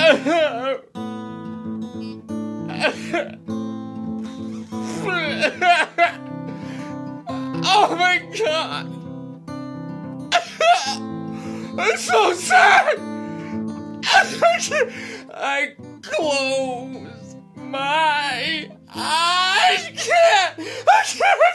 Oh my god! I'm so sad! I close my eyes! I can't!